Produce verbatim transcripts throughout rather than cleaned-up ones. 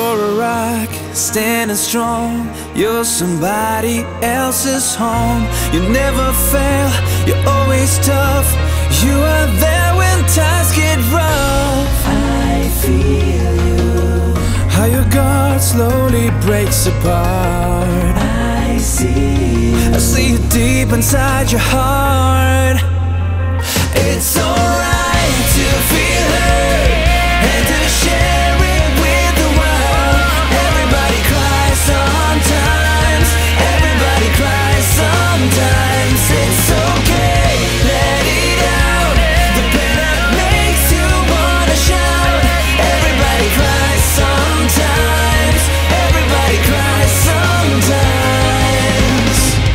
You're a rock, standing strong. You're somebody else's home. You never fail, you're always tough. You are there when times get rough. I feel you. How your guard slowly breaks apart. I see you. I see you deep inside your heart. It's alright to feel hurt and to share it with the world. Everybody cries sometimes. Everybody cries sometimes. It's okay, let it out. The pain that makes you wanna shout. Everybody cries sometimes. Everybody cries sometimes.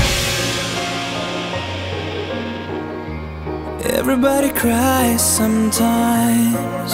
Everybody cries sometimes.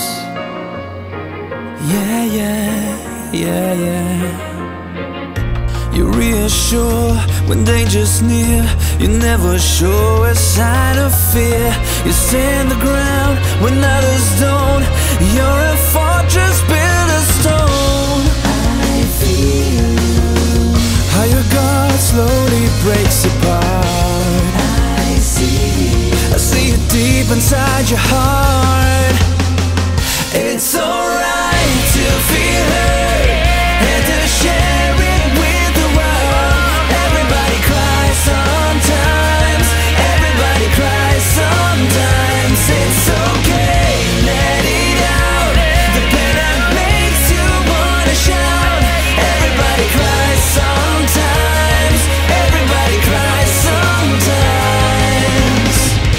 Yeah, yeah, yeah, yeah. You reassure when danger's near. You never show a sign of fear. You stand the ground when others don't. You're a fortress built of stone. I feel you. How your guard slowly breaks apart. I see you. I see you deep inside your heart. It's alright to feel hurt and to share it with the world. Everybody cries sometimes. Everybody cries sometimes. It's okay, let it out. The pain that makes you wanna shout. Everybody cries sometimes. Everybody cries sometimes.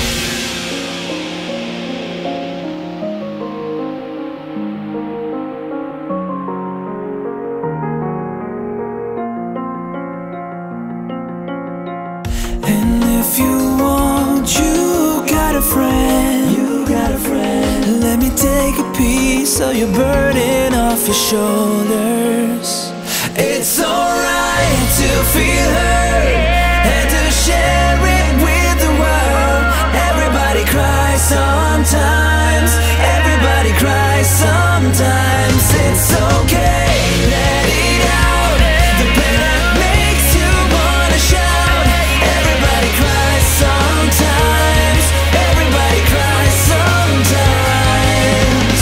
And if you want, you got a friend. You got a friend. Let me take a piece of your burden off your shoulders. It's alright to feel hurt and to share it with the world. Everybody cries sometimes. Everybody cries sometimes. It's okay, let it out. The pain that makes you wanna shout. Everybody cries sometimes. Everybody cries sometimes.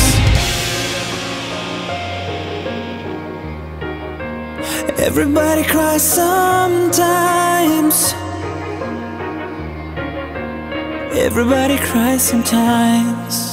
Everybody cries sometimes. Everybody cries sometimes.